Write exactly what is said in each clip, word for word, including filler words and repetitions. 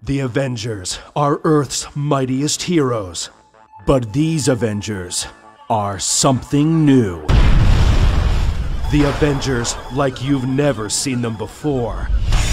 The Avengers are Earth's mightiest heroes. But these Avengers are something new. The Avengers like you've never seen them before.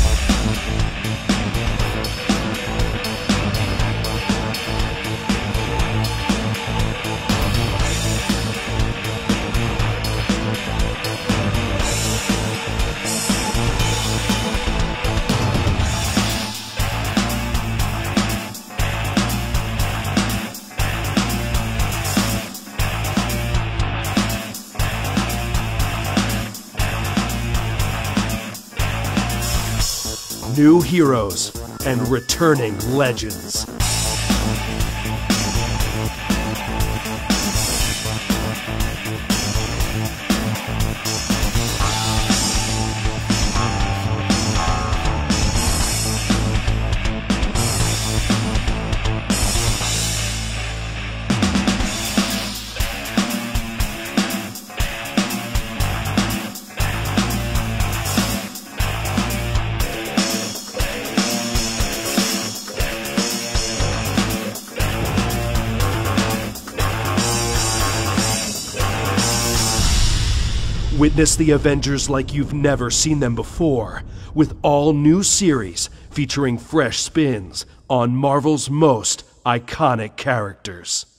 New heroes and returning legends. Witness the Avengers like you've never seen them before, with all new series featuring fresh spins on Marvel's most iconic characters.